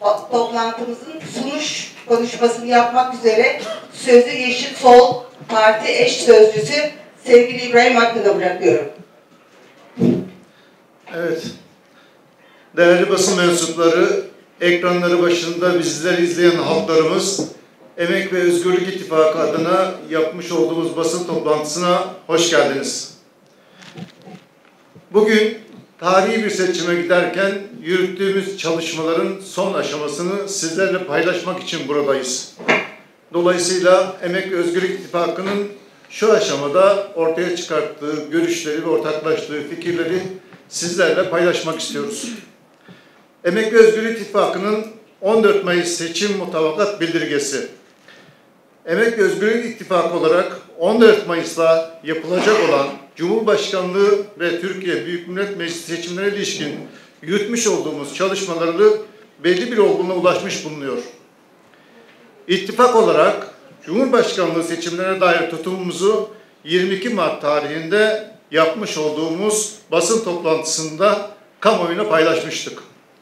toplantımızın sunuş konuşmasını yapmak üzere sözü Yeşil Sol Parti eş sözcüsü sevgili İbrahim Akın'a bırakıyorum. Evet. Değerli basın mensupları, ekranları başında bizleri izleyen halklarımız, Emek ve Özgürlük İttifakı adına yapmış olduğumuz basın toplantısına hoş geldiniz. Bugün tarihi bir seçime giderken yürüttüğümüz çalışmaların son aşamasını sizlerle paylaşmak için buradayız. Dolayısıyla Emek ve Özgürlük İttifakı'nın şu aşamada ortaya çıkarttığı görüşleri ve ortaklaştığı fikirleri sizlerle paylaşmak istiyoruz. Emek ve Özgürlük İttifakı'nın 14 Mayıs seçim mutabakat bildirgesi. Emek ve Özgürlük İttifakı olarak 14 Mayıs'ta yapılacak olan Cumhurbaşkanlığı ve Türkiye Büyük Millet Meclisi seçimlerine ilişkin yürütmüş olduğumuz çalışmaları belli bir olgunluğa ulaşmış bulunuyor. İttifak olarak Cumhurbaşkanlığı seçimlerine dair tutumumuzu 22 Mart tarihinde yapmış olduğumuz basın toplantısında kamuoyuna paylaşmıştık.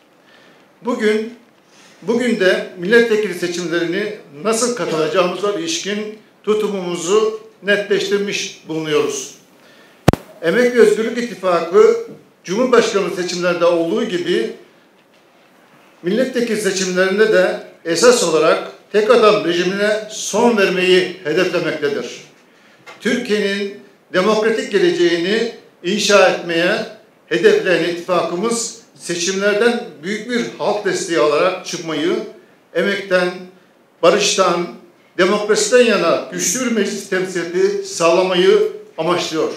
Bugün de milletvekili seçimlerini nasıl katılacağımıza ilişkin tutumumuzu netleştirmiş bulunuyoruz. Emek ve Özgürlük İttifakı, Cumhurbaşkanlığı seçimlerinde olduğu gibi milletvekili seçimlerinde de esas olarak tek adam rejimine son vermeyi hedeflemektedir. Türkiye'nin demokratik geleceğini inşa etmeye hedefleyen ittifakımız seçimlerden büyük bir halk desteği alarak çıkmayı, emekten, barıştan, demokrasiden yana güçlü bir meclis temsiliyeti sağlamayı amaçlıyor.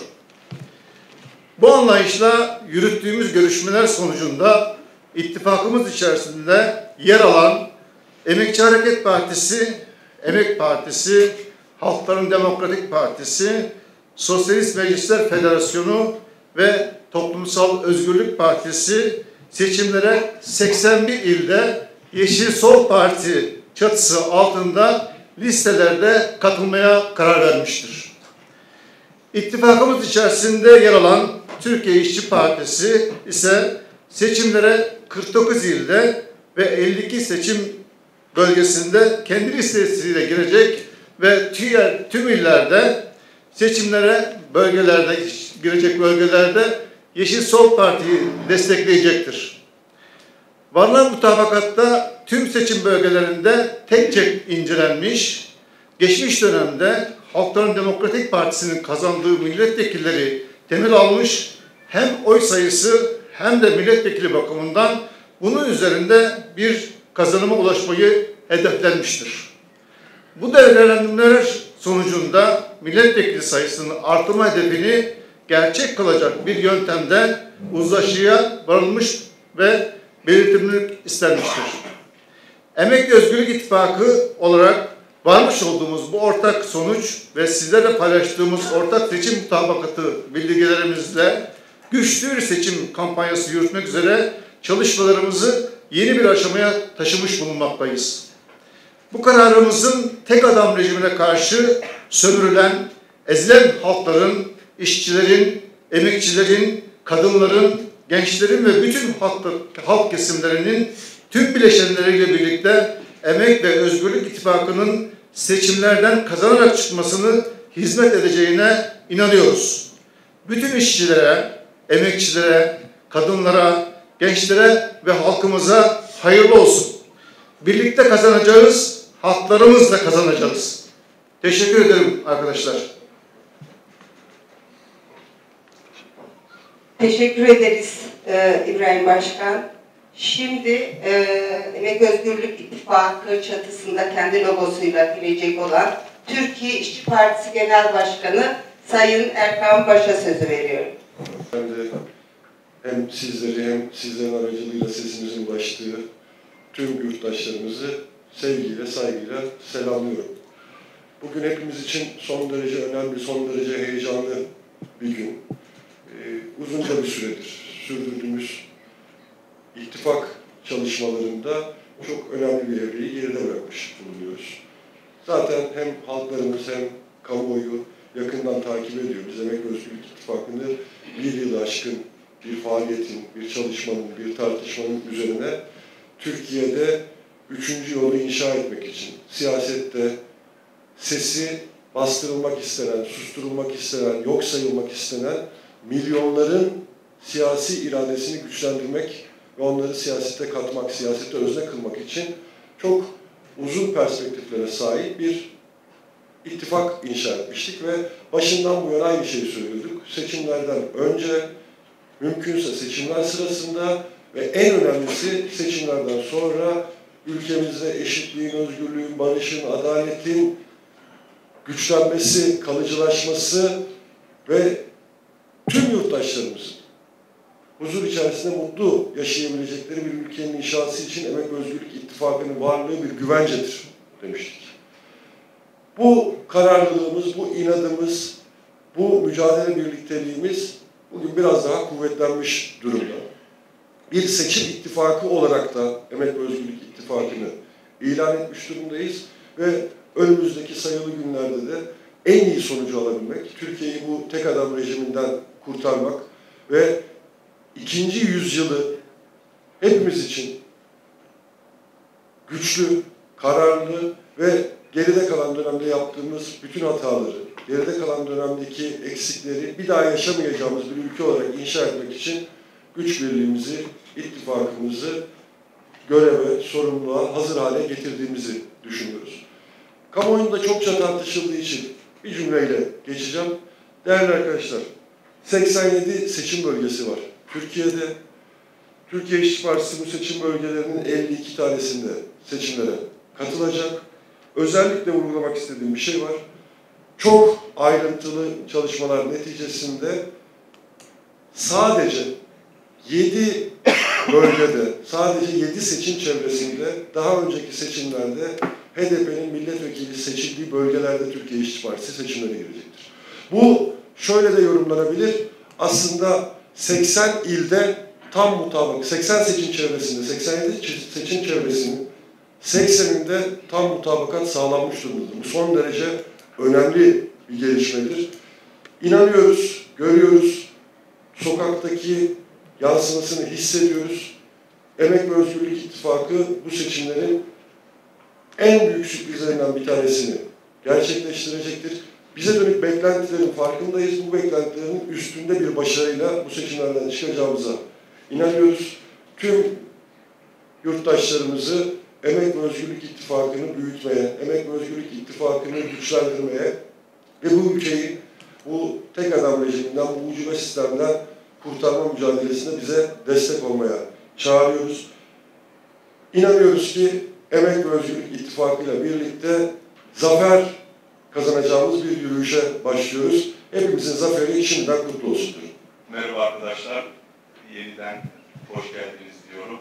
Bu anlayışla yürüttüğümüz görüşmeler sonucunda ittifakımız içerisinde yer alan Emekçi Hareket Partisi, Emek Partisi, Halkların Demokratik Partisi, Sosyalist Meclisler Federasyonu ve Toplumsal Özgürlük Partisi seçimlere 81 ilde Yeşil Sol Parti çatısı altında listelerde katılmaya karar vermiştir. İttifakımız içerisinde yer alan Türkiye İşçi Partisi ise seçimlere 49 ilde ve 52 seçim bölgesinde kendi listesiyle girecek ve tüm illerde seçimlere girecek bölgelerde Yeşil Sol Parti'yi destekleyecektir. Varılan mutabakatta tüm seçim bölgelerinde tek tek incelenmiş, geçmiş dönemde Halkların Demokratik Partisi'nin kazandığı milletvekilleri temel almış, hem oy sayısı hem de milletvekili bakımından bunun üzerinde bir kazanıma ulaşmayı hedeflenmiştir. Bu değerlendirmeler sonucunda milletvekili sayısının artırma hedefini gerçek kılacak bir yöntemde uzlaşıya varılmış ve belirtilmek istenmiştir. Emek ve Özgürlük İttifakı olarak varmış olduğumuz bu ortak sonuç ve sizlerle paylaştığımız ortak seçim mutabakatı bildirgelerimizle güçlü bir seçim kampanyası yürütmek üzere çalışmalarımızı yeni bir aşamaya taşımış bulunmaktayız. Bu kararımızın tek adam rejimine karşı sömürülen, ezilen halkların, işçilerin, emekçilerin, kadınların, gençlerin ve bütün halk kesimlerinin tüm bileşenleriyle birlikte Emek ve Özgürlük İttifakı'nın seçimlerden kazanarak çıkmasını hizmet edeceğine inanıyoruz. Bütün işçilere, emekçilere, kadınlara, gençlere ve halkımıza hayırlı olsun. Birlikte kazanacağız, haklarımızla kazanacağız. Teşekkür ederim arkadaşlar. Teşekkür ederiz İbrahim Başkan. Şimdi Emek Özgürlük İttifakı çatısında kendi logosuyla girecek olan Türkiye İşçi Partisi Genel Başkanı Sayın Erkan Baş'a sözü veriyorum. Ben de hem sizleri hem sizlerin aracılığıyla sesimizin ulaştığı tüm yurttaşlarımızı sevgiyle, saygıyla selamlıyorum. Bugün hepimiz için son derece önemli, son derece heyecanlı bir gün. Uzunca bir süredir sürdürdüğümüz ittifak çalışmalarında çok önemli bir evreyi geride bırakmış bulunuyoruz. Zaten hem halklarımız hem kamuoyu yakından takip ediyor. Biz Emek ve Özgürlük İttifakı'nı bir yılı aşkın bir faaliyetin, bir çalışmanın, bir tartışmanın üzerine Türkiye'de 3. yolu inşa etmek için, siyasette sesi bastırılmak istenen, susturulmak istenen, yok sayılmak istenen milyonların siyasi iradesini güçlendirmek ve onları siyasete katmak, siyasete özne kılmak için çok uzun perspektiflere sahip bir ittifak inşa etmiştik ve başından bu yana aynı şeyi söylüyorduk. Seçimlerden önce, mümkünse seçimler sırasında ve en önemlisi seçimlerden sonra ülkemizde eşitliğin, özgürlüğün, barışın, adaletin güçlenmesi, kalıcılaşması ve tüm yurttaşlarımızın huzur içerisinde mutlu yaşayabilecekleri bir ülkenin inşası için Emek ve Özgürlük İttifakı'nın varlığı bir güvencedir demiştik. Bu kararlılığımız, bu inadımız, bu mücadele birlikteliğimiz bugün biraz daha kuvvetlenmiş durumda. Bir seçim ittifakı olarak da Emek ve Özgürlük İttifakı'nı ilan etmiş durumdayız ve önümüzdeki sayılı günlerde de en iyi sonucu alabilmek, Türkiye'yi bu tek adam rejiminden kurtarmak ve 2. yüzyılı hepimiz için güçlü, kararlı ve geride kalan dönemde yaptığımız bütün hataları, geride kalan dönemdeki eksikleri bir daha yaşamayacağımız bir ülke olarak inşa etmek için güç birliğimizi, ittifakımızı göreve, sorumluluğa hazır hale getirdiğimizi düşünüyoruz. Kamuoyunda çokça tartışıldığı için bir cümleyle geçeceğim. Değerli arkadaşlar, 87 seçim bölgesi var. Türkiye'de Türkiye İşçi Partisi bu seçim bölgelerinin 52 tanesinde seçimlere katılacak. Özellikle vurgulamak istediğim bir şey var. Çok ayrıntılı çalışmalar neticesinde sadece 7 bölgede, sadece 7 seçim çevresinde daha önceki seçimlerde HDP'nin milletvekili seçildiği bölgelerde Türkiye İşçi Partisi seçimlere girecektir. Bu şöyle de yorumlanabilir. Aslında 80 ilde tam mutabık, 80 seçim çevresinde, 87 seçim çevresinin 80'inde tam mutabakat sağlanmış durumdadır. Bu son derece önemli bir gelişmedir. İnanıyoruz, görüyoruz, sokaktaki yansımasını hissediyoruz. Emek ve Özgürlük İttifakı bu seçimlerin en büyük sürprizlerinden bir tanesini gerçekleştirecektir. Bize dönük beklentilerin farkındayız. Bu beklentilerin üstünde bir başarıyla bu seçimlerden çıkacağımıza inanıyoruz. Tüm yurttaşlarımızı Emek ve Özgürlük İttifakı'nı büyütmeye, Emek ve Özgürlük İttifakı'nı güçlendirmeye ve bu ülkeyi bu tek adam rejiminden, bu ucube sistemden kurtarma mücadelesinde bize destek olmaya çağırıyoruz. İnanıyoruz ki Emek ve Özgürlük İttifakı'yla birlikte zafer kazanacağımız bir yürüyüşe başlıyoruz. Hepimizin zaferi şimdiden kutlu olsun. Merhaba arkadaşlar, yeniden hoş geldiniz diyorum.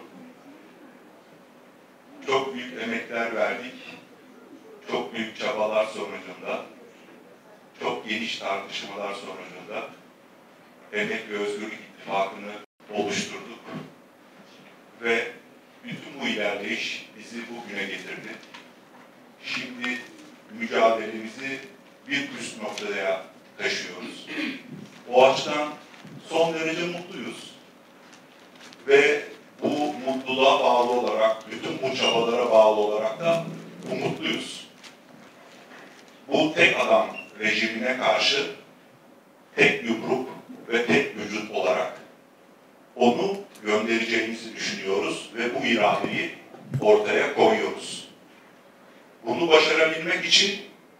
Çok büyük emekler verdik, çok büyük çabalar sonucunda, çok geniş tartışmalar sonucunda Emek ve Özgürlük İttifakı'nı oluşturduk ve bütün bu ilerleyiş bizi bugüne getirdi. Şimdi mücadelemizi bir üst noktaya taşıyoruz. O açıdan son derece mutluyuz ve bu mutluluğa bağlı olarak, bütün bu çabalara bağlı olarak da umutluyuz. Bu tek adam rejimine karşı tek yumruk ve tek vücut olarak onu göndereceğimizi düşünüyoruz ve bu iradeyi ortaya koyuyoruz. Bunu başarabilmek için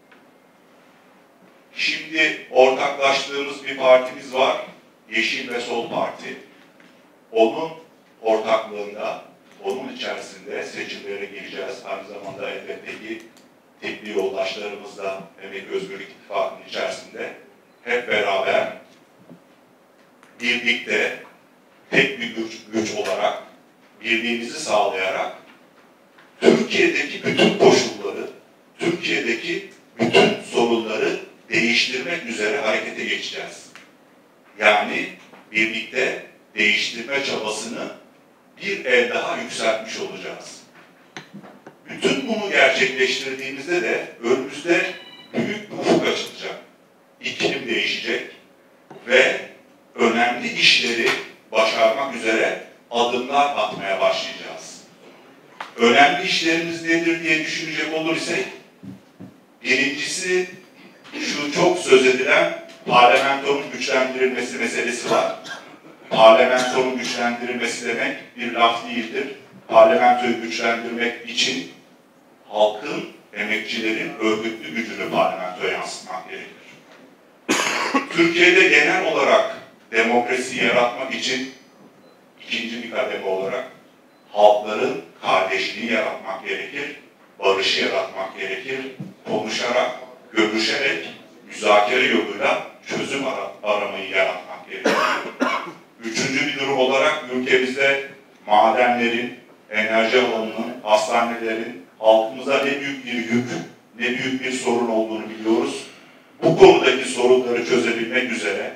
şimdi ortaklaştığımız bir partimiz var, Yeşil ve Sol Parti. Onun ortaklığında, onun içerisinde seçimlere gireceğiz. Aynı zamanda elbette ki tekli yoldaşlarımız da Emek ve Özgürlük İttifakı'nın içerisinde hep beraber birlikte tek bir güç olarak birliğimizi sağlayarak Türkiye'deki bütün koşulları, Türkiye'deki bütün sorunları değiştirmek üzere harekete geçeceğiz. Yani birlikte değiştirme çabasını bir el daha yükseltmiş olacağız. Bütün bunu gerçekleştirdiğimizde de önümüzde büyük bir ufuk açılacak. İklim değişecek ve önemli işleri başarmak üzere adımlar atmaya başlayacağız. önemli işlerimiz nedir diye düşünecek olursak, birincisi şu çok söz edilen parlamentonun güçlendirilmesi meselesi var. Parlamentonun güçlendirilmesi demek bir laf değildir. Parlamentoyu güçlendirmek için halkın, emekçilerin örgütlü gücünü parlamentoya yansıtmak gerekir. Türkiye'de genel olarak demokrasiyi yaratmak için ikinci bir kademe olarak halkların kardeşliği yaratmak gerekir, barışı yaratmak gerekir, konuşarak, görüşerek, müzakere yoluyla çözüm aramayı yaratmak gerekir. Üçüncü bir durum olarak ülkemizde madenlerin, enerji alanının, hastanelerin halkımıza ne büyük bir yük, ne büyük bir sorun olduğunu biliyoruz. Bu konudaki sorunları çözebilmek üzere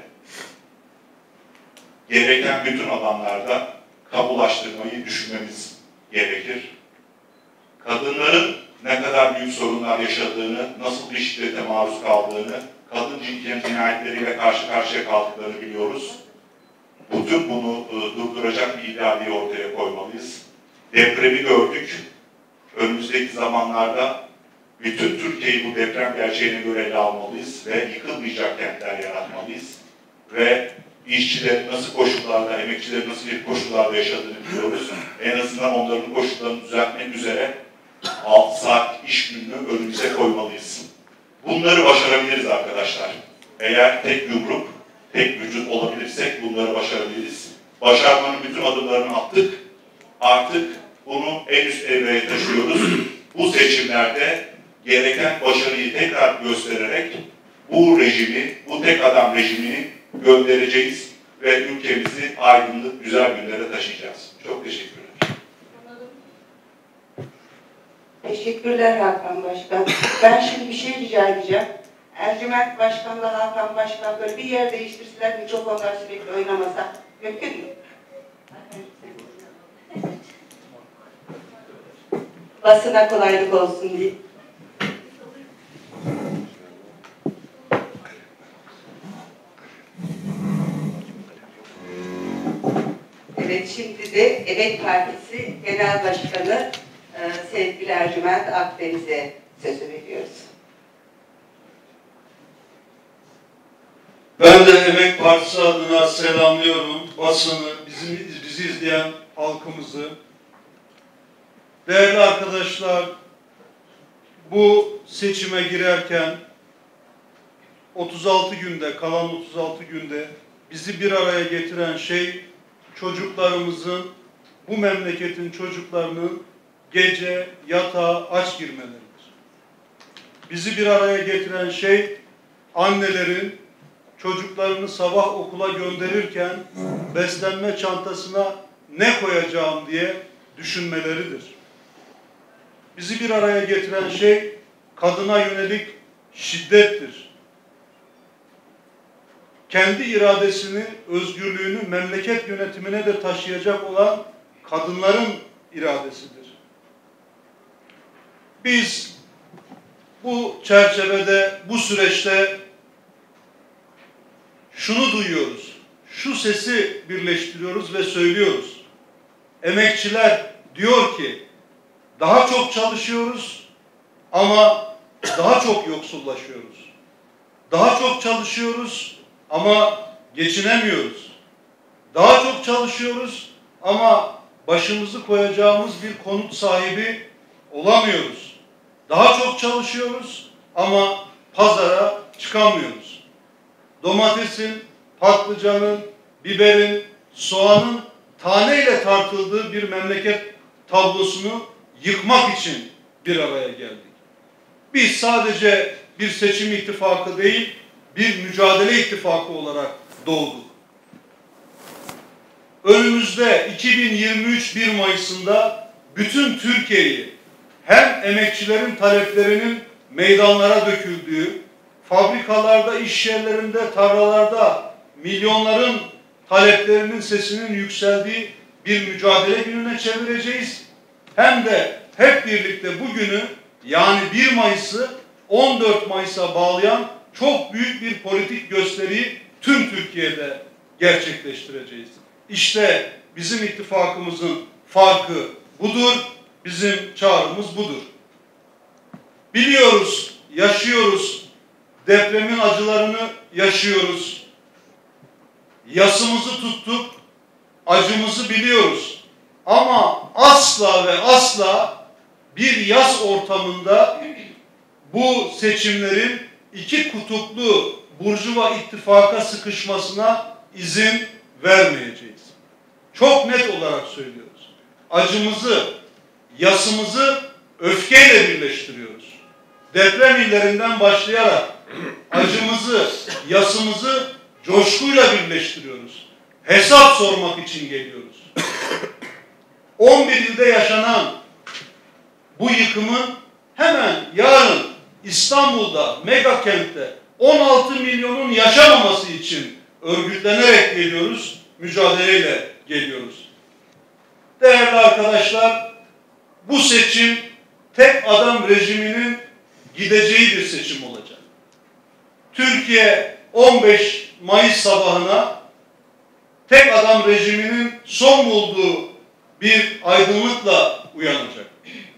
gereken bütün alanlarda kamulaştırmayı düşünmemiz gerekir. Kadınların ne kadar büyük sorunlar yaşadığını, nasıl bir şiddete maruz kaldığını, kadın cinayetleriyle karşı karşıya kaldıklarını biliyoruz. Bütün bunu durduracak bir iradeyi ortaya koymalıyız. Depremi gördük. Önümüzdeki zamanlarda bütün Türkiye'yi bu deprem gerçeğine göre ele almalıyız ve yıkılmayacak kentler yaratmalıyız. Ve işçilerin nasıl koşullarda, emekçilerin nasıl bir koşullarda yaşadığını biliyoruz. En azından onların koşullarını düzeltmek üzere 6 saat iş gününü önümüze koymalıyız. Bunları başarabiliriz arkadaşlar. Eğer tek yumruk, tek vücut olabilirsek bunları başarabiliriz. Başarmanın bütün adımlarını attık. Artık bunu en üst evreye taşıyoruz. Bu seçimlerde gereken başarıyı tekrar göstererek bu rejimi, bu tek adam rejimini göndereceğiz ve ülkemizi aydınlık, güzel günlere taşıyacağız. Çok teşekkürler. Teşekkürler Hakan Başkan. Ben şimdi bir şey rica edeceğim. Ercüment Başkan'la Hakan Başkan böyle bir yer değiştirseler, mikrofonlar sürekli oynamasa mümkün mü? Basına kolaylık olsun diye. Evet, şimdi de Emek Partisi Genel Başkanı sevgili Ercüment Akdeniz'e sözü veriyoruz. Ben de Emek Partisi adına selamlıyorum basını, bizi izleyen halkımızı. Değerli arkadaşlar, bu seçime girerken 36 günde, kalan 36 günde bizi bir araya getiren şey çocuklarımızın, bu memleketin çocuklarının gece yatağa aç girmeleridir. Bizi bir araya getiren şey annelerin çocuklarını sabah okula gönderirken beslenme çantasına ne koyacağım diye düşünmeleridir. Bizi bir araya getiren şey kadına yönelik şiddettir. Kendi iradesini, özgürlüğünü memleket yönetimine de taşıyacak olan kadınların iradesidir. Biz bu çerçevede, bu süreçte şunu duyuyoruz, şu sesi birleştiriyoruz ve söylüyoruz. Emekçiler diyor ki, daha çok çalışıyoruz ama daha çok yoksullaşıyoruz. Daha çok çalışıyoruz ama geçinemiyoruz. Daha çok çalışıyoruz ama başımızı koyacağımız bir konut sahibi olamıyoruz. Daha çok çalışıyoruz ama pazara çıkamıyoruz. Domatesin, patlıcanın, biberin, soğanın taneyle tartıldığı bir memleket tablosunu yıkmak için bir araya geldik. Biz sadece bir seçim ittifakı değil, bir mücadele ittifakı olarak doğduk. Önümüzde 2023 1 Mayıs'ında bütün Türkiye'yi hem emekçilerin taleplerinin meydanlara döküldüğü, fabrikalarda, iş yerlerinde, tarlalarda milyonların taleplerinin sesinin yükseldiği bir mücadele gününe çevireceğiz. Hem de hep birlikte bugünü, yani 1 Mayıs'ı 14 Mayıs'a bağlayan çok büyük bir politik gösteriyi tüm Türkiye'de gerçekleştireceğiz. İşte bizim ittifakımızın farkı budur. Bizim çağrımız budur. Biliyoruz, yaşıyoruz, depremin acılarını yaşıyoruz. Yasımızı tuttuk, acımızı biliyoruz. Ama asla ve asla bir yas ortamında bu seçimlerin iki kutuplu burjuva ittifaka sıkışmasına izin vermeyeceğiz. Çok net olarak söylüyoruz. Acımızı, yasımızı öfkeyle birleştiriyoruz. Deprem illerinden başlayarak acımızı, yasımızı coşkuyla birleştiriyoruz. Hesap sormak için geliyoruz. 11 ilde yaşanan bu yıkımın hemen yarın İstanbul'da, mega kentte 16 milyonun yaşamaması için örgütlenerek geliyoruz, mücadeleyle geliyoruz. Değerli arkadaşlar, bu seçim tek adam rejiminin gideceği bir seçim olacak. Türkiye 15 Mayıs sabahına tek adam rejiminin son bulduğu bir aydınlıkla uyanacak.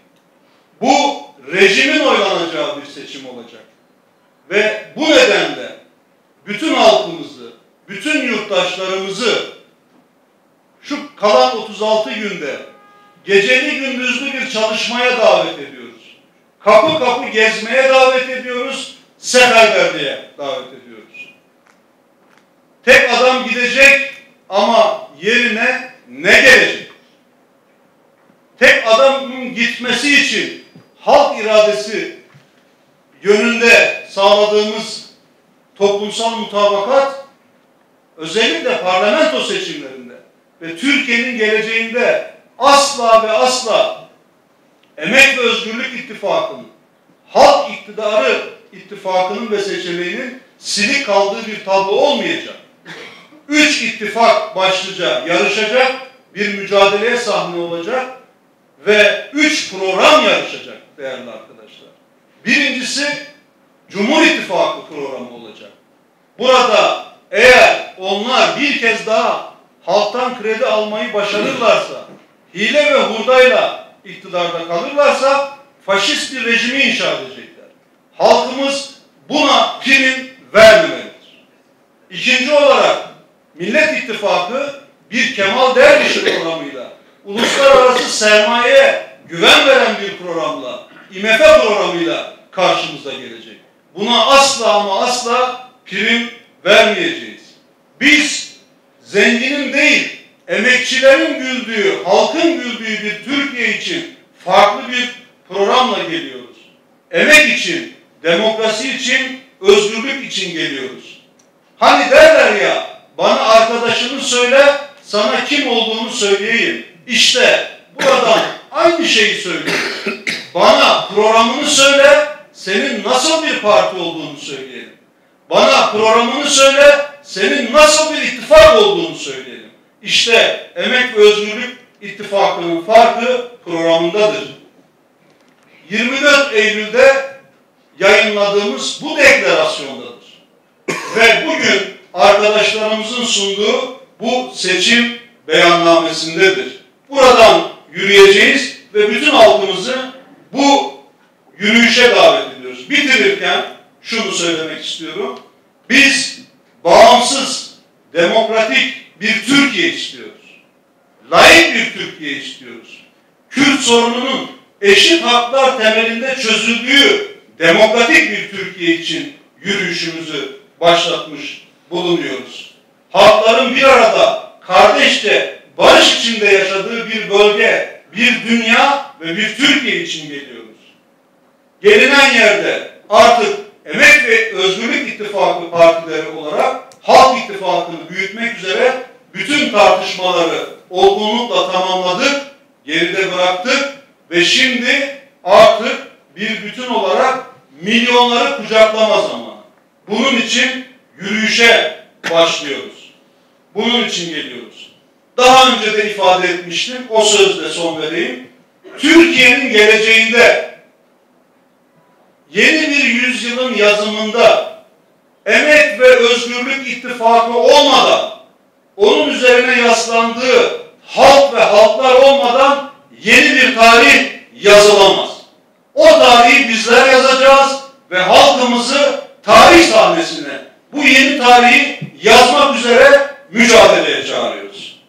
Bu rejimin oylanacağı bir seçim olacak. Ve bu nedenle bütün halkımızı, bütün yurttaşlarımızı şu kalan 36 günde geceli gündüzlü bir çalışmaya davet ediyoruz. Kapı kapı gezmeye davet ediyoruz, seferberliğe davet ediyoruz. Tek adam gidecek ama yerine ne gelecek? Tek adamın gitmesi için halk iradesi yönünde sağladığımız toplumsal mutabakat özellikle parlamento seçimlerinde ve Türkiye'nin geleceğinde asla ve asla Emek ve Özgürlük İttifakı'nın, halk iktidarı ittifakının ve seçeneğinin silik kaldığı bir tablo olmayacak. 3 ittifak başlıca yarışacak, bir mücadeleye sahne olacak ve 3 program yarışacak değerli arkadaşlar. Birincisi Cumhur İttifakı programı olacak. Burada eğer onlar bir kez daha halktan kredi almayı başarırlarsa, hile ve hurdayla iktidarda kalırlarsa faşist bir rejimi inşa edecekler. Halkımız buna prim vermemelidir. İkinci olarak Millet İttifakı bir Kemal Derviş programıyla, uluslararası sermayeye güven veren bir programla, IMF programıyla karşımıza gelecek. Buna asla ama asla prim vermeyeceğiz. Biz zenginin değil, emekçilerin güldüğü, halkın güldüğü bir Türkiye için farklı bir programla geliyoruz. Emek için, demokrasi için, özgürlük için geliyoruz. Hani derler ya, bana arkadaşını söyle, sana kim olduğunu söyleyeyim. İşte buradan aynı şeyi söylüyorum. Bana programını söyle, senin nasıl bir parti olduğunu söyleyelim. Bana programını söyle, senin nasıl bir ittifak olduğunu söyleyelim. İşte Emek ve Özgürlük İttifakı'nın farkı programındadır. 24 Eylül'de yayınladığımız bu deklarasyondadır. Ve bugün arkadaşlarımızın sunduğu bu seçim beyannamesindedir. Buradan yürüyeceğiz ve bütün halkımızı bu yürüyüşe davet ediyoruz. Bitirirken şunu söylemek istiyorum. Biz bağımsız, demokratik bir Türkiye istiyoruz. Layık bir Türkiye istiyoruz. Kürt sorununun eşit haklar temelinde çözüldüğü demokratik bir Türkiye için yürüyüşümüzü başlatmış bulunuyoruz. Halkların bir arada kardeşçe barış içinde yaşadığı bir bölge, bir dünya ve bir Türkiye için geliyoruz. Gelinen yerde artık Emek ve Özgürlük İttifakı partileri olarak Halk İttifakı'nı büyütmek üzere bütün tartışmaları olgunlukla tamamladık, geride bıraktık ve şimdi artık bir bütün olarak milyonları kucaklama zamanı. Bunun için yürüyüşe başlıyoruz. Bunun için geliyoruz. Daha önce de ifade etmiştim, o sözle son vereyim. Türkiye'nin geleceğinde yeni bir yüzyılın yazımında Emek ve Özgürlük İttifakı olmadan, onun üzerine yaslandığı halk ve halklar olmadan yeni bir tarih yazılamaz. O tarihi bizler yazacağız ve halkımızı tarih sahnesine, bu yeni tarihi yazmak üzere mücadeleye çağırıyoruz.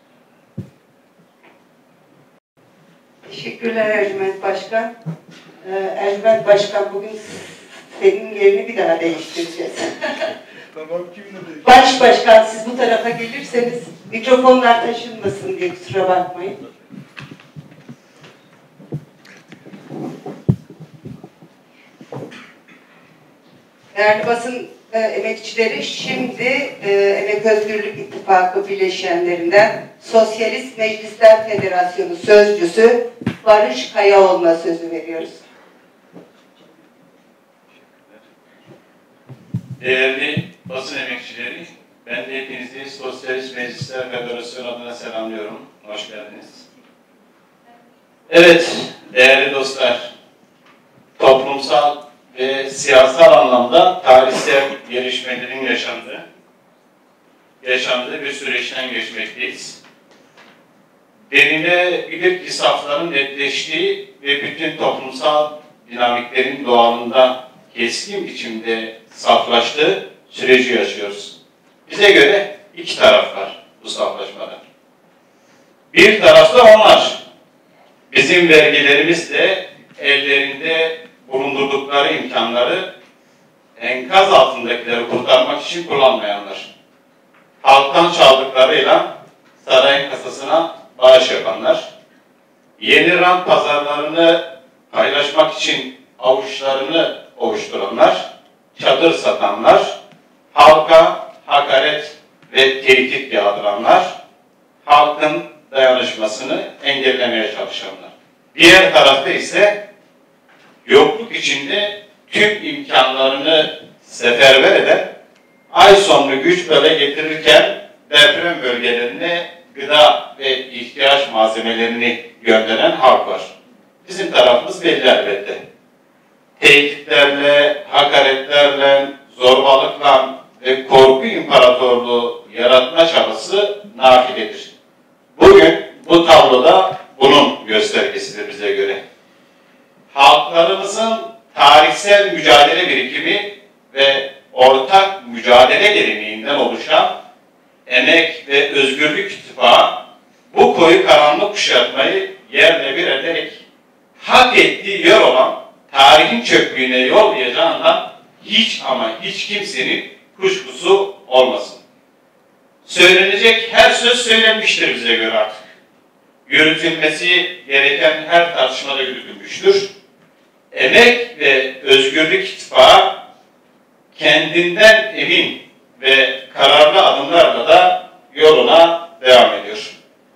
Teşekkürler Ercüment Başkan. Ercüment Başkan, bugün senin yerini bir daha değiştireceğiz. Tamam, kiminle değiştireceğiz? Başbaşkan, siz bu tarafa gelirseniz mikrofonlar taşınmasın diye, kusura bakmayın. Değerli basın emekçileri, şimdi Emek Özgürlük İttifakı bileşenlerinden Sosyalist Meclisler Federasyonu Sözcüsü Barış Kayaoğlu'na sözü veriyoruz. Değerli basın emekçileri, ben de hepinizi Sosyalist Meclisler Federasyonu adına selamlıyorum. Hoş geldiniz. Evet, değerli dostlar, toplumsal ve siyasal anlamda tarihsel gelişmelerin yaşandığı bir süreçten geçmekteyiz. Denilebilir ki safların netleştiği ve bütün toplumsal dinamiklerin doğalında keskin biçimde saflaştığı süreci yaşıyoruz. Bize göre iki taraf var bu saflaşmada. Bir tarafta onlar. Bizim vergilerimizle ellerinde bulundurdukları imkanları enkaz altındakileri kurtarmak için kullanmayanlar. Halktan çaldıklarıyla sarayın kasasına bağış yapanlar. Yeni rant pazarlarını paylaşmak için avuçlarını ovuşturanlar, çadır satanlar, halka hakaret ve tehdit yağdıranlar, halkın dayanışmasını engellemeye çalışanlar. Diğer tarafta ise yokluk içinde tüm imkanlarını seferber eden, ay sonlu güç bele getirirken deprem bölgelerine gıda ve ihtiyaç malzemelerini gönderen halk var. Bizim tarafımız belli elbette. Tehditlerle, hakaretlerle, zorbalıkla ve korku imparatorluğu yaratma çabası nafiledir. Bugün bu tabloda bunun göstergesidir bize göre. Halklarımızın tarihsel mücadele birikimi ve ortak mücadele geleneğinden oluşan Emek ve Özgürlük İttifakı bu koyu karanlık kuşatmayı yerle bir ederek hak ettiği yer olan tarihin çöplüğüne yollayacağından hiç ama hiç kimsenin kuşkusu olmasın. Söylenecek her söz söylenmiştir bize göre artık. Yürütülmesi gereken her tartışmada yürütülmüştür. Emek ve Özgürlük İttifakı kendinden emin ve kararlı adımlarla da yoluna devam ediyor.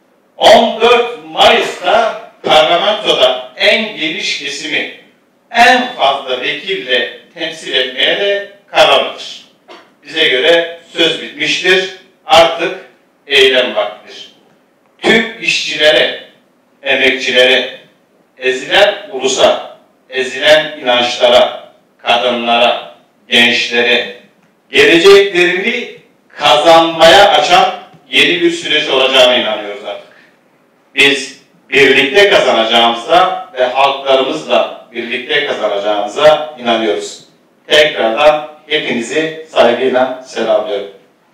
14 Mayıs'ta parlamentoda en geniş kesimi en fazla vekille temsil etmeye de kararlıdır. Bize göre söz bitmiştir, artık eylem vaktidir. Tüm işçilere, emekçilere, ezilen ulusa, ezilen inançlara, kadınlara, gençlere, geleceklerini kazanmaya açan yeni bir süreç olacağına inanıyoruz artık. Biz birlikte kazanacağımıza ve halklarımızla birlikte kazanacağımıza inanıyoruz. Tekrardan hepinizi saygıyla selamlıyorum.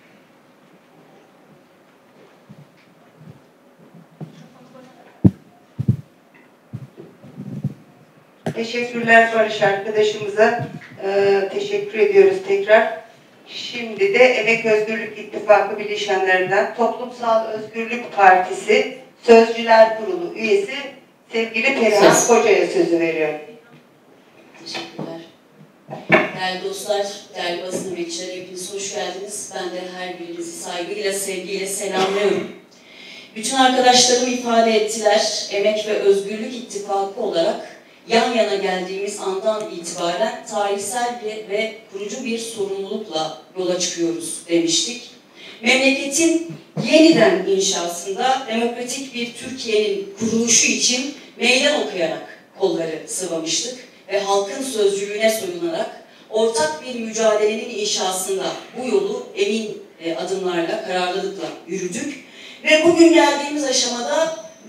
Teşekkürler Barış arkadaşımıza. Teşekkür ediyoruz tekrar. Şimdi de Emek Özgürlük İttifakı bileşenlerinden Toplumsal Özgürlük Partisi Sözcüler Kurulu üyesi sevgili Perihan Koca'ya sözü veriyorum. Teşekkürler. Değerli dostlar, değerli basın emekçileri, hepiniz hoş geldiniz. Ben de her birinizi saygıyla, sevgiyle selamlıyorum. Bütün arkadaşlarım ifade ettiler. Emek ve Özgürlük İttifakı olarak yan yana geldiğimiz andan itibaren tarihsel ve kurucu bir sorumlulukla yola çıkıyoruz demiştik. Memleketin yeniden inşasında demokratik bir Türkiye'nin kuruluşu için meydan okuyarak kolları sıvamıştık ve halkın sözcülüğüne soyunarak ortak bir mücadelenin inşasında bu yolu emin adımlarla, kararlılıkla yürüdük. Ve bugün geldiğimiz aşamada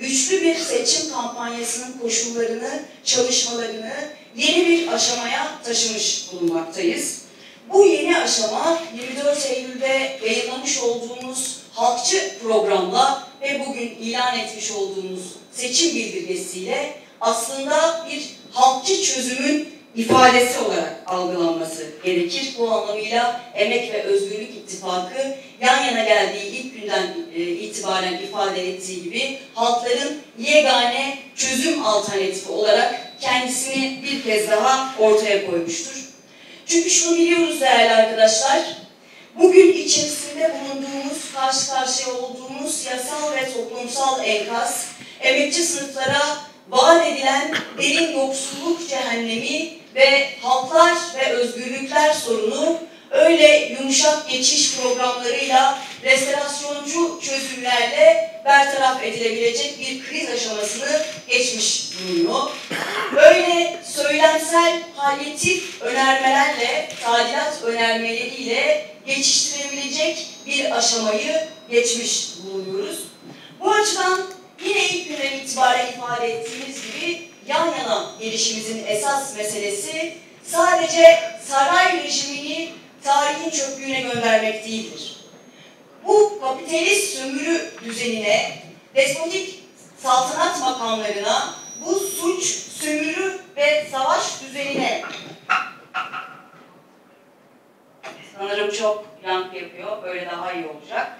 güçlü bir seçim kampanyasının koşullarını, çalışmalarını yeni bir aşamaya taşımış bulunmaktayız. Bu yeni aşama 24 Eylül'de yayınlamış olduğumuz halkçı programla ve bugün ilan etmiş olduğumuz seçim bildirgesiyle aslında bir halkçı çözümün ifadesi olarak algılanması gerekir. Bu anlamıyla Emek ve Özgürlük İttifakı yan yana geldiği ilk günden itibaren ifade ettiği gibi halkların yegane çözüm alternatifi olarak kendisini bir kez daha ortaya koymuştur. Çünkü şunu biliyoruz değerli arkadaşlar, bugün içerisinde bulunduğumuz, karşı karşıya olduğumuz yasal ve toplumsal enkaz, emekçi sınıflara vaat edilen derin yoksulluk cehennemi ve haklar ve özgürlükler sorunu öyle yumuşak geçiş programlarıyla, restorasyoncu çözümlerle bertaraf edilebilecek bir kriz aşamasını geçmiş bulunuyor. Öyle söylemsel palyatif önermelerle, tadilat önermeleriyle geçiştirebilecek bir aşamayı geçmiş bulunuyoruz. Bu açıdan yine ilk günden itibaren ifade ettiğimiz gibi yan yana gelişimizin esas meselesi sadece saray rejimini tarihin çöplüğüne göndermek değildir. Bu kapitalist sömürü düzenine, despotik saltanat makamlarına, bu suç, sömürü ve savaş düzenine sanırım çok yankı yapıyor, böyle daha iyi olacak.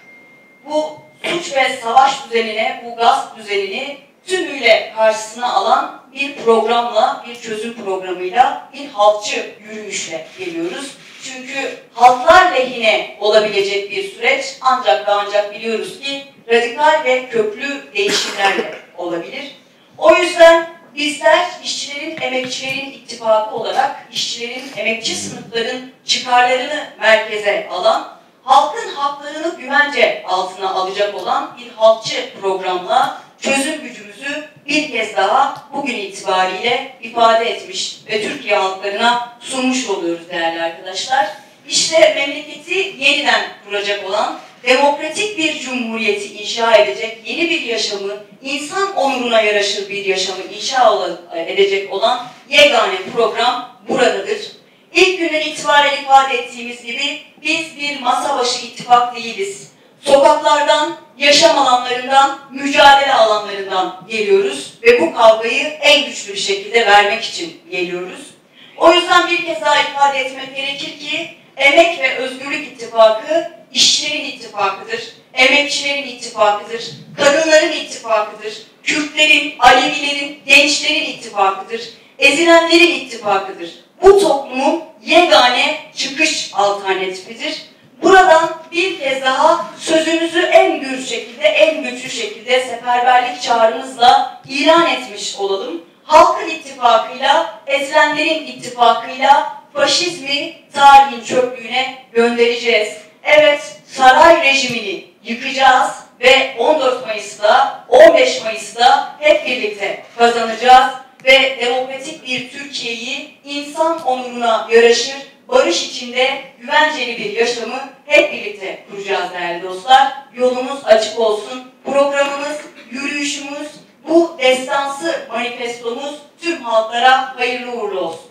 Bu suç ve savaş düzenine, bu gasp düzenini tümüyle karşısına alan bir programla, bir çözüm programıyla, bir halkçı yürüyüşle geliyoruz. Çünkü halklar lehine olabilecek bir süreç ancak ve ancak biliyoruz ki radikal ve köklü değişimlerle olabilir. O yüzden bizler işçilerin, emekçilerin ittifakı olarak işçilerin, emekçi sınıfların çıkarlarını merkeze alan, halkın haklarını güvence altına alacak olan bir halkçı programla çözüm gücümüzü bir kez daha bugün itibariyle ifade etmiş ve Türkiye halklarına sunmuş oluyoruz değerli arkadaşlar. İşte memleketi yeniden kuracak olan, demokratik bir cumhuriyeti inşa edecek, yeni bir yaşamı, insan onuruna yaraşır bir yaşamı inşa edecek olan yegane program buradadır. İlk günden itibaren ifade ettiğimiz gibi biz bir masa başı ittifak değiliz. Sokaklardan, yaşam alanlarından, mücadele alanlarından geliyoruz ve bu kavgayı en güçlü bir şekilde vermek için geliyoruz. O yüzden bir kez daha ifade etmek gerekir ki Emek ve Özgürlük İttifakı işçilerin ittifakıdır, emekçilerin ittifakıdır, kadınların ittifakıdır, Kürtlerin, Alevilerin, gençlerin ittifakıdır, ezilenlerin ittifakıdır. Bu toplumun yegane çıkış alternatifidir. Buradan bir kez daha sözümüzü en gür şekilde, en güçlü şekilde seferberlik çağrımızla ilan etmiş olalım. Halkın ittifakıyla, ezilenlerin ittifakıyla faşizmi tarihin çöplüğüne göndereceğiz. Evet, saray rejimini yıkacağız ve 14 Mayıs'ta, 15 Mayıs'ta hep birlikte kazanacağız ve demokratik bir Türkiye'yi insan onuruna yaraşır, barış içinde güvenceli bir yaşamı hep birlikte kuracağız değerli dostlar. Yolumuz açık olsun. Programımız, yürüyüşümüz, bu destansı manifestomuz tüm halklara hayırlı uğurlu olsun.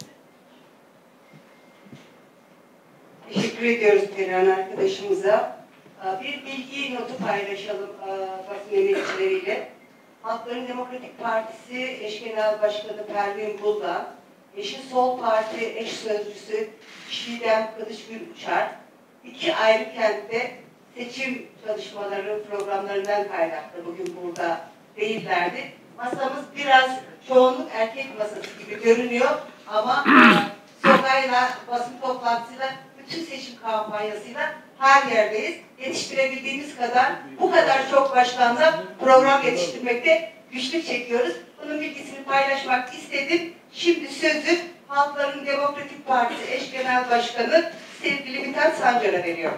Teşekkür ediyoruz Perihan arkadaşımıza. Bir bilgi notu paylaşalım basın emekçileriyle. Halkların Demokratik Partisi Eş Genel Başkanı Pervin Buldan, Yeşil Sol Parti eş sözcüsü Çiğdem Kılıçgüçar, iki ayrı kentte seçim çalışmaları programlarından kaynaklı bugün burada değillerdi. Masamız biraz çoğunluk erkek masası gibi görünüyor ama sokayla, basın toplantısıyla, bütün seçim kampanyasıyla her yerdeyiz. Yetiştirebildiğimiz kadar, bu kadar çok başkanla program yetiştirmekte güçlük çekiyoruz. Bunun bilgisini paylaşmak istedim. Şimdi sözü Halkların Demokratik Partisi Eş Genel Başkanı sevgili Mithat Sancar'a veriyorum.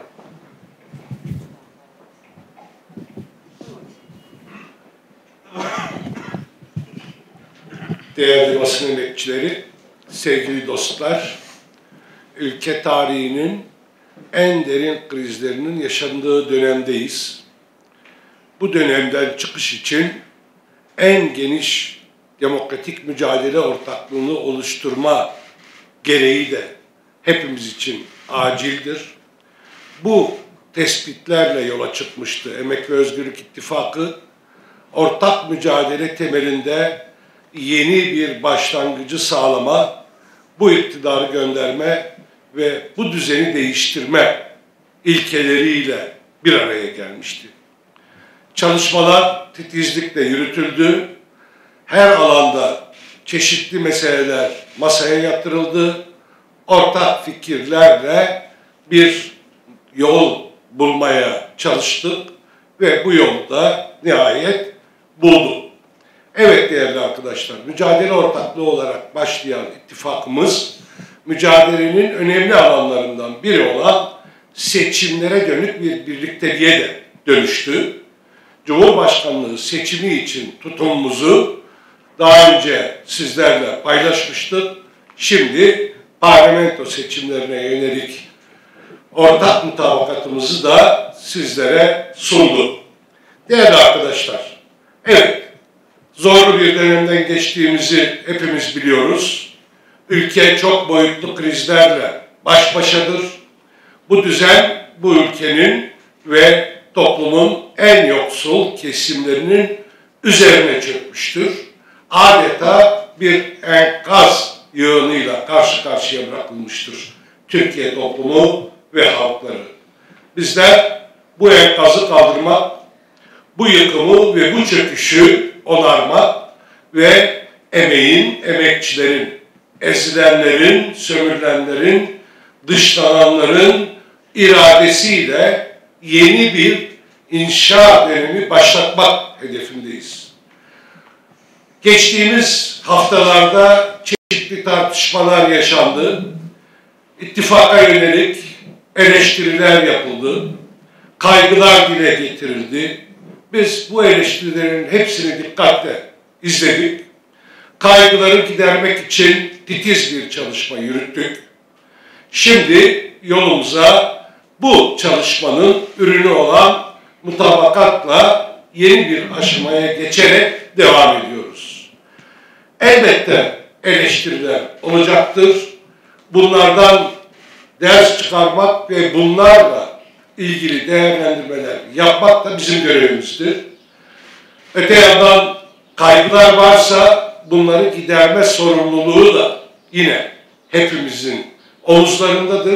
Değerli basın emekçileri, sevgili dostlar, ülke tarihinin en derin krizlerinin yaşandığı dönemdeyiz. Bu dönemden çıkış için en geniş demokratik mücadele ortaklığını oluşturma gereği de hepimiz için acildir. Bu tespitlerle yola çıkmıştı Emek ve Özgürlük İttifakı. Ortak mücadele temelinde yeni bir başlangıcı sağlama, bu iktidarı gönderme ve bu düzeni değiştirme ilkeleriyle bir araya gelmişti. Çalışmalar titizlikle yürütüldü. Her alanda çeşitli meseleler masaya yatırıldı. Ortak fikirlerle bir yol bulmaya çalıştık ve bu yolda nihayet bulduk. Evet değerli arkadaşlar, mücadele ortaklığı olarak başlayan ittifakımız, mücadelenin önemli alanlarından biri olan seçimlere dönük bir birlikteliğe de dönüştü. Cumhurbaşkanlığı seçimi için tutumumuzu daha önce sizlerle paylaşmıştık. Şimdi parlamento seçimlerine yönelik ortak mutabakatımızı da sizlere sunduk. Değerli arkadaşlar, evet, zorlu bir dönemden geçtiğimizi hepimiz biliyoruz. Ülke çok boyutlu krizlerle baş başadır. Bu düzen bu ülkenin ve toplumun en yoksul kesimlerinin üzerine çökmüştür. Adeta bir enkaz yığınıyla karşı karşıya bırakılmıştır Türkiye toplumu ve halkları. Bizler bu enkazı kaldırmak, bu yıkımı ve bu çöküşü onarmak ve emeğin, emekçilerin, ezilenlerin, sömürülenlerin, dışlananların iradesiyle yeni bir inşa dönemi başlatmak hedefindeyiz. Geçtiğimiz haftalarda çeşitli tartışmalar yaşandı. İttifaka yönelik eleştiriler yapıldı. Kaygılar dile getirildi. Biz bu eleştirilerin hepsini dikkatle izledik. Kaygıları gidermek için titiz bir çalışma yürüttük. Şimdi yolumuza bu çalışmanın ürünü olan mutabakatla yeni bir aşamaya geçerek devam ediyoruz. Elbette eleştiriler olacaktır. Bunlardan ders çıkarmak ve bunlarla ilgili değerlendirmeler yapmak da bizim görevimizdir. Öte yandan kaygılar varsa bunları giderme sorumluluğu da yine hepimizin omuzlarındadır.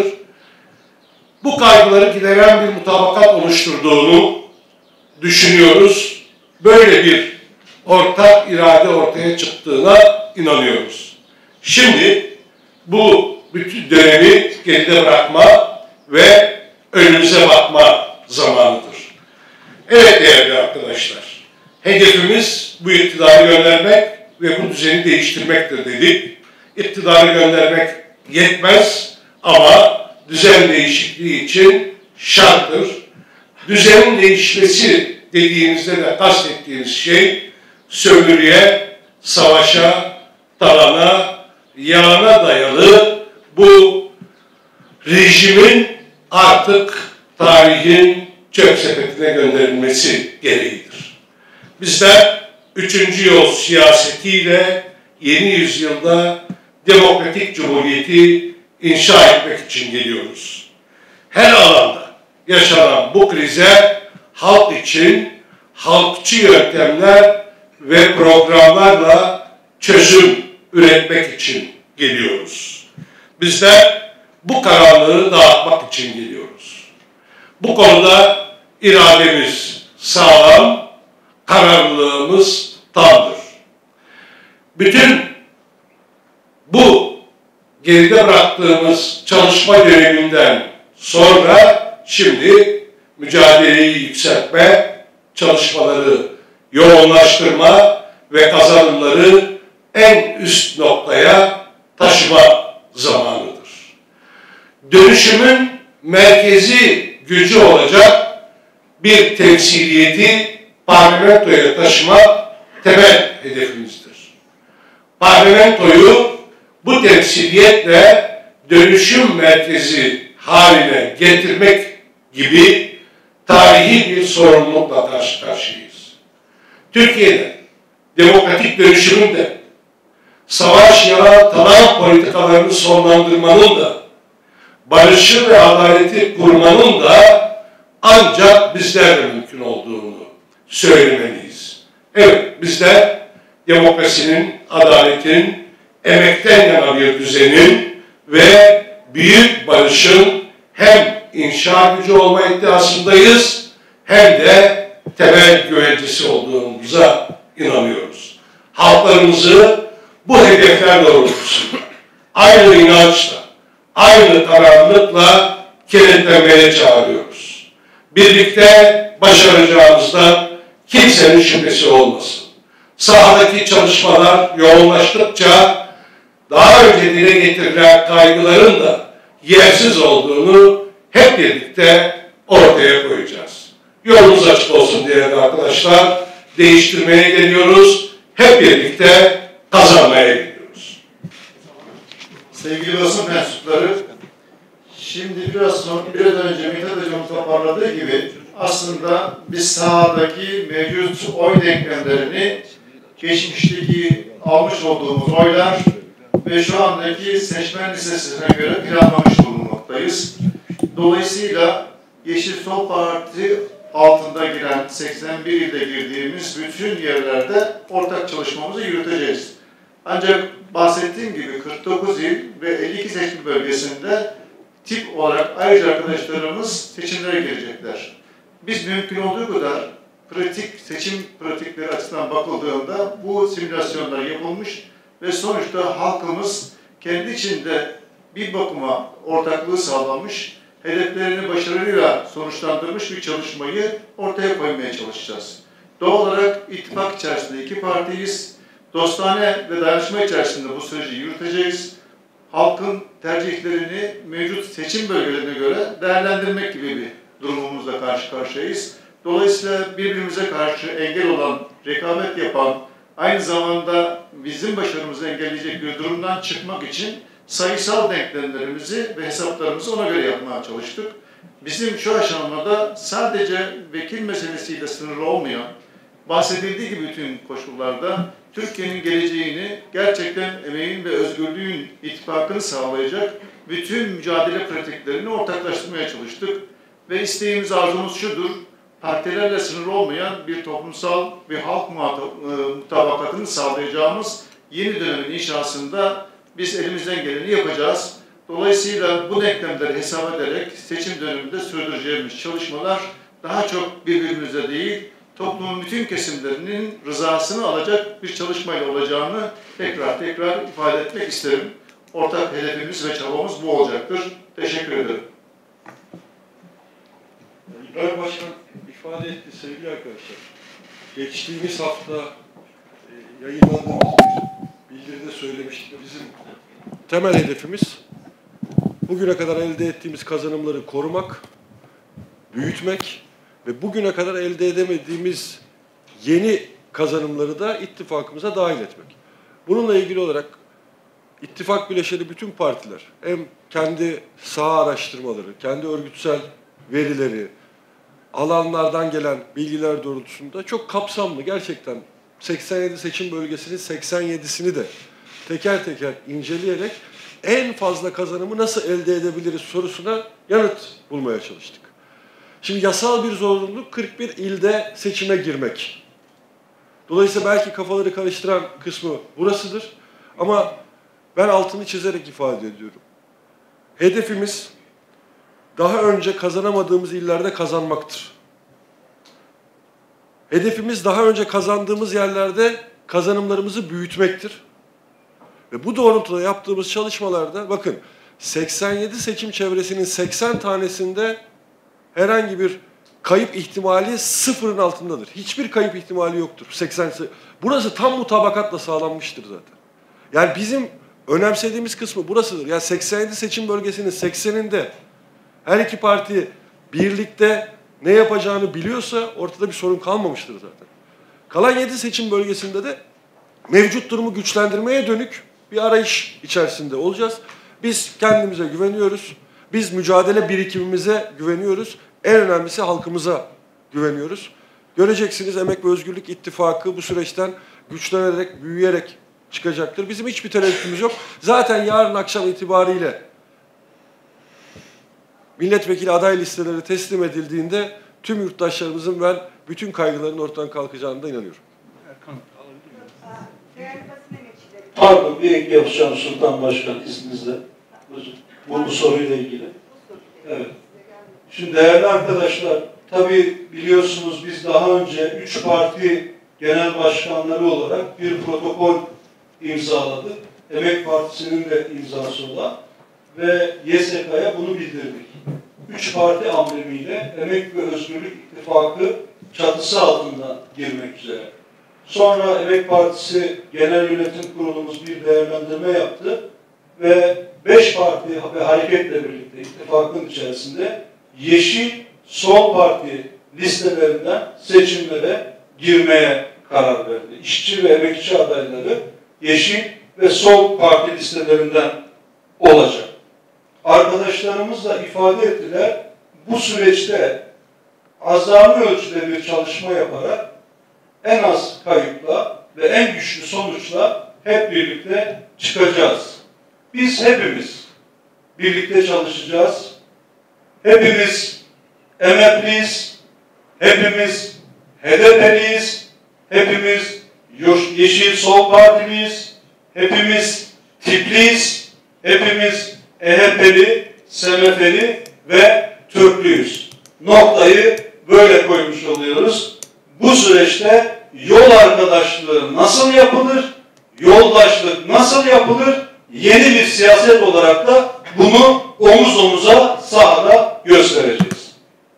Bu kaygıları gideren bir mutabakat oluşturduğunu düşünüyoruz. Böyle bir ortak irade ortaya çıktığına inanıyoruz. Şimdi bu bütün dönemi geride bırakma ve önümüze bakma zamanıdır. Evet değerli arkadaşlar, hedefimiz bu iktidarı göndermek ve bu düzeni değiştirmektir dedik. İktidarı göndermek yetmez ama düzen değişikliği için şarttır. Düzenin değişmesi dediğimizde de kastettiğimiz şey sömürüye, savaşa, talana, yağına dayalı bu rejimin artık tarihin çöp sepetine gönderilmesi gereğidir. Bizler 3. yol siyasetiyle yeni yüzyılda demokratik cumhuriyeti inşa etmek için geliyoruz. Her alanda yaşanan bu krize halk için halkçı yöntemler ve programlarla çözüm üretmek için geliyoruz. Bizler bu karanlığı dağıtmak için geliyoruz. Bu konuda irademiz sağlam, kararlılığımız tamdır. Bütün bu geride bıraktığımız çalışma döneminden sonra şimdi mücadeleyi yükseltme, çalışmaları yoğunlaştırma ve kazanımları en üst noktaya taşıma zamanıdır. Dönüşümün merkezi gücü olacak bir temsiliyeti parlamentoya taşımak temel hedefimizdir. Parlamentoyu bu temsiliyetle dönüşüm merkezi haline getirmek gibi tarihi bir sorumlulukla karşı karşıyayız. Türkiye'de demokratik dönüşümün de, savaş talan politikalarını sonlandırmanın da, barışı ve adaleti kurmanın da ancak bizlerle mümkün olduğunu söylemeliyiz. Evet, bizler demokrasinin, adaletin, emekten yana bir düzenin ve büyük barışın hem inşa gücü olma iddiasındayız hem de temel güvencesi olduğumuza inanıyoruz. Halklarımızı bu hedefler doğrultusunda aynı inançla, aynı kararlılıkla kenetlenmeye çağırıyoruz. Birlikte başaracağımızdan kimsenin şüphesi olmasın. Sahadaki çalışmalar yoğunlaştıkça daha önce dile getirilen kaygıların da yersiz olduğunu hep birlikte ortaya koyacağız. Yolunuz açık olsun değerli arkadaşlar. Değiştirmeye geliyoruz. Hep birlikte kazanmaya geliyoruz. Sevgili basın mensupları, şimdi biraz önce Mithat Hocam toparladığı gibi aslında biz sahadaki mevcut oy denklemlerini geçmişteki almış olduğumuz oylar ve şu andaki seçmen listesine göre planlamış bulunmaktayız. Dolayısıyla Yeşil Sol Parti altında giren 81 ilde girdiğimiz bütün yerlerde ortak çalışmamızı yürüteceğiz. Ancak bahsettiğim gibi 49 il ve 52 seçim bölgesinde tip olarak ayrıca arkadaşlarımız seçimlere girecekler. Biz mümkün olduğu kadar seçim pratikleri açısından bakıldığında bu simülasyonlar yapılmış ve sonuçta halkımız kendi içinde bir bakıma ortaklığı sağlamış, hedeflerini başarıyla sonuçlandırmış bir çalışmayı ortaya koymaya çalışacağız. Doğal olarak ittifak içerisinde iki partiyiz. Dostane ve dayanışma içerisinde bu süreci yürüteceğiz. Halkın tercihlerini mevcut seçim bölgelerine göre değerlendirmek gibi bir durumumuzla karşı karşıyayız. Dolayısıyla birbirimize karşı engel olan, rekabet yapan, aynı zamanda bizim başarımızı engelleyecek bir durumdan çıkmak için sayısal denklemlerimizi ve hesaplarımızı ona göre yapmaya çalıştık. Bizim şu aşamada sadece vekil meselesiyle sınırlı olmayan, bahsedildiği gibi bütün koşullarda Türkiye'nin geleceğini gerçekten emeğin ve özgürlüğün ittifakını sağlayacak bütün mücadele pratiklerini ortaklaştırmaya çalıştık. Ve isteğimiz, arzumuz şudur: partilerle sınırlı olmayan bir toplumsal ve halk mutabakatını sağlayacağımız yeni dönemin inşasında biz elimizden geleni yapacağız. Dolayısıyla bu denklemleri hesap ederek seçim döneminde sürdüreceğimiz çalışmalar daha çok birbirimize değil, toplumun bütün kesimlerinin rızasını alacak bir çalışmayla olacağını tekrar ifade etmek isterim. Ortak hedefimiz ve çabamız bu olacaktır. Teşekkür ederim. İbrahim Başkan ifade etti sevgili arkadaşlar. Geçtiğimiz hafta yayınlandığımız bir bildiride söylemiştik. Bizim temel hedefimiz bugüne kadar elde ettiğimiz kazanımları korumak, büyütmek ve bugüne kadar elde edemediğimiz yeni kazanımları da ittifakımıza dahil etmek. Bununla ilgili olarak ittifak bileşeni bütün partiler hem kendi saha araştırmaları, kendi örgütsel verileri, alanlardan gelen bilgiler doğrultusunda çok kapsamlı, gerçekten 87 seçim bölgesinin 87'sini de teker teker inceleyerek en fazla kazanımı nasıl elde edebiliriz sorusuna yanıt bulmaya çalıştık. Şimdi yasal bir zorunluluk 41 ilde seçime girmek. Dolayısıyla belki kafaları karıştıran kısmı burasıdır. Ama ben altını çizerek ifade ediyorum. Hedefimiz daha önce kazanamadığımız illerde kazanmaktır. Hedefimiz daha önce kazandığımız yerlerde kazanımlarımızı büyütmektir. Ve bu doğrultuda yaptığımız çalışmalarda bakın 87 seçim çevresinin 80 tanesinde herhangi bir kayıp ihtimali sıfırın altındadır. Hiçbir kayıp ihtimali yoktur. Burası tam mutabakatla sağlanmıştır zaten. Yani bizim önemsediğimiz kısmı burasıdır. Yani 87 seçim bölgesinin 80'inde her iki parti birlikte ne yapacağını biliyorsa ortada bir sorun kalmamıştır zaten. Kalan 7 seçim bölgesinde de mevcut durumu güçlendirmeye dönük bir arayış içerisinde olacağız. Biz kendimize güveniyoruz. Biz mücadele birikimimize güveniyoruz. En önemlisi halkımıza güveniyoruz. Göreceksiniz Emek ve Özgürlük İttifakı bu süreçten güçlenerek, büyüyerek çıkacaktır. Bizim hiçbir tereddütümüz yok. Zaten yarın akşam itibariyle milletvekili aday listeleri teslim edildiğinde tüm yurttaşlarımızın ben bütün kaygıların ortadan kalkacağına da inanıyorum. Pardon, bir ek yapacağım Sultan Başkan izninizle. Bu soruyla ilgili. Evet. Şimdi değerli arkadaşlar, tabii biliyorsunuz biz daha önce 3 parti genel başkanları olarak bir protokol imzaladık. Emek Partisi'nin de imzası olan ve YSK'ya bunu bildirdik. 3 parti amblemiyle Emek ve Özgürlük İttifakı çatısı altından girmek üzere. Sonra Emek Partisi Genel Yönetim Kurulumuz bir değerlendirme yaptı ve 5 parti ve hareketle birlikte ittifakın içerisinde Yeşil Sol Parti listelerinden seçimlere girmeye karar verdi. İşçi ve emekçi adayları Yeşil ve Sol Parti listelerinden olacak. Arkadaşlarımız da ifade ettiler, bu süreçte azami ölçüde bir çalışma yaparak en az kayıpla ve en güçlü sonuçla hep birlikte çıkacağız. Biz hepimiz birlikte çalışacağız. Hepimiz emepliyiz, hepimiz HDP'liyiz, hepimiz Yeşil Sol Partiliyiz, hepimiz tipliyiz, hepimiz EHP'li, SMF'li ve Türklüyüz. Noktayı böyle koymuş oluyoruz. Bu süreçte yol arkadaşlığı nasıl yapılır, yoldaşlık nasıl yapılır, yeni bir siyaset olarak da bunu omuz omuza sahada göstereceğiz.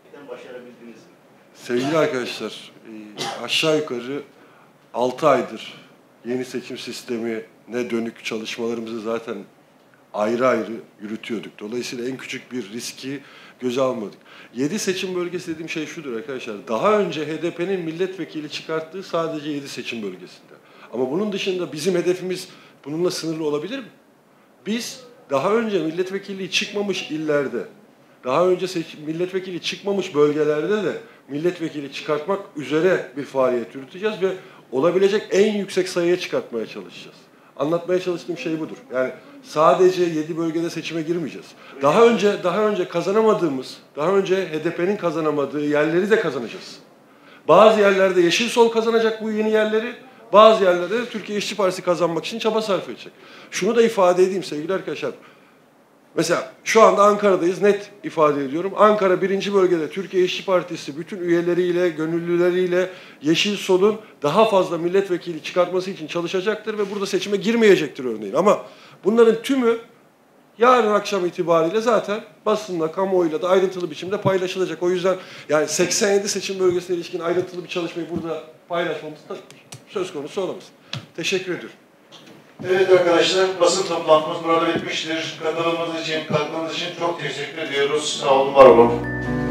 Sevgili arkadaşlar, aşağı yukarı 6 aydır yeni seçim sistemine dönük çalışmalarımızı zaten ayrı ayrı yürütüyorduk. Dolayısıyla en küçük bir riski göze almadık. 7 seçim bölgesi dediğim şey şudur arkadaşlar. Daha önce HDP'nin milletvekili çıkarttığı sadece 7 seçim bölgesinde. Ama bunun dışında bizim hedefimiz bununla sınırlı olabilir mi? Biz daha önce milletvekilliği çıkmamış illerde, daha önce milletvekili çıkmamış bölgelerde de milletvekili çıkartmak üzere bir faaliyet yürüteceğiz ve olabilecek en yüksek sayıya çıkartmaya çalışacağız. Anlatmaya çalıştığım şey budur. Yani sadece 7 bölgede seçime girmeyeceğiz. Daha önce kazanamadığımız, daha önce HDP'nin kazanamadığı yerleri de kazanacağız. Bazı yerlerde Yeşil Sol kazanacak bu yeni yerleri, bazı yerlerde de Türkiye İşçi Partisi kazanmak için çaba sarf edecek. Şunu da ifade edeyim sevgili arkadaşlar. Mesela şu anda Ankara'dayız, net ifade ediyorum. Ankara 1. bölgede Türkiye İşçi Partisi bütün üyeleriyle, gönüllüleriyle Yeşil Sol'un daha fazla milletvekili çıkartması için çalışacaktır ve burada seçime girmeyecektir örneğin. Ama bunların tümü yarın akşam itibariyle zaten basınla, kamuoyuyla da ayrıntılı biçimde paylaşılacak. O yüzden yani 87 seçim bölgesine ilişkin ayrıntılı bir çalışmayı burada paylaşmamız da söz konusu olamaz. Teşekkür ediyorum. Evet arkadaşlar, basın toplantımız burada bitmiştir. Katılımınız için, katkınız için çok teşekkür ediyoruz. Sağ olun, var olun.